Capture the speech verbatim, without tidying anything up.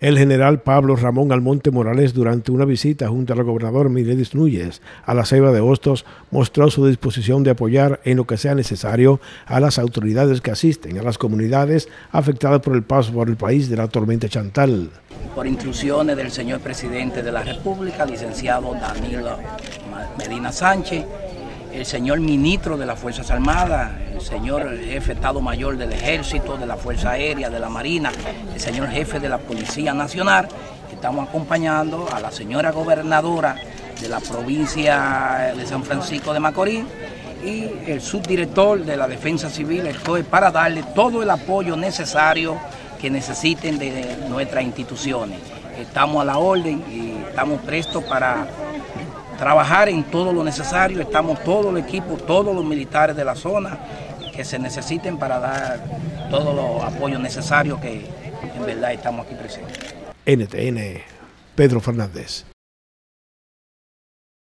El general Pablo Ramón Almonte Morales, durante una visita junto al gobernador Mireles Núñez a la Ceiba de Hostos, mostró su disposición de apoyar en lo que sea necesario a las autoridades que asisten a las comunidades afectadas por el paso por el país de la tormenta Chantal. Por instrucciones del señor presidente de la República, licenciado Danilo Medina Sánchez, el señor ministro de las Fuerzas Armadas, el señor jefe de Estado Mayor del Ejército, de la Fuerza Aérea, de la Marina, el señor jefe de la Policía Nacional. Estamos acompañando a la señora gobernadora de la provincia de San Francisco de Macorís y el subdirector de la Defensa Civil, estoy para darle todo el apoyo necesario que necesiten de nuestras instituciones. Estamos a la orden y estamos prestos para trabajar en todo lo necesario. Estamos todo el equipo, todos los militares de la zona que se necesiten para dar todos los apoyos necesarios que en verdad estamos aquí presentes. N T N, Pedro Fernández.